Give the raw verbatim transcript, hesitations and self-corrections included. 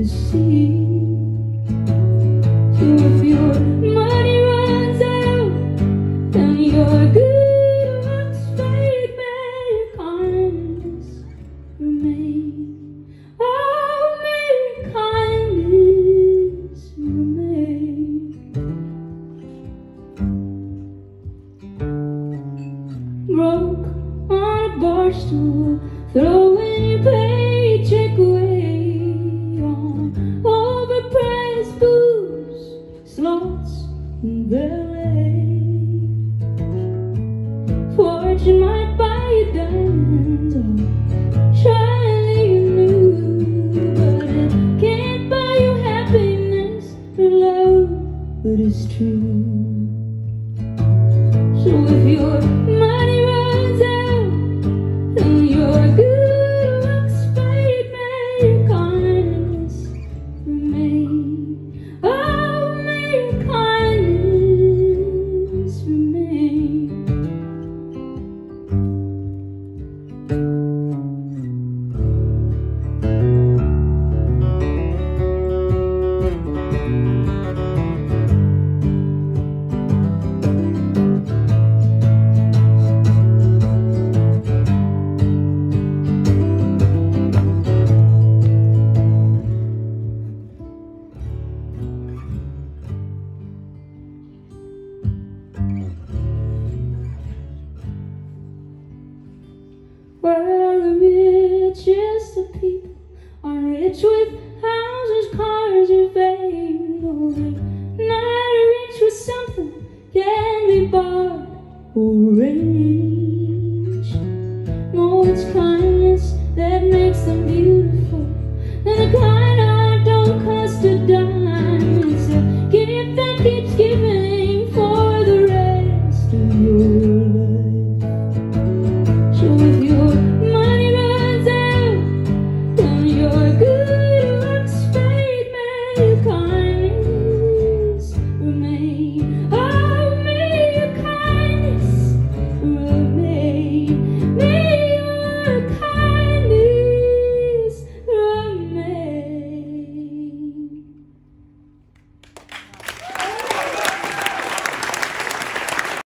the sea. So if your money runs out, then your good looks fade, may your kindness remain. Oh, may your kindness remain. Broke on a bar stool, throwing your paycheck away on overpriced booze, slots, and ballet. Fortune might buy you diamonds or shiny you new, but it can't buy you happiness or love that is true. So if your money runs out, then your good looks fade, may your kindness remain. Oh, may your kindness remain. Well, the richest of people are rich with houses, cars, and fame. No, they're not rich with something can be bought or raised.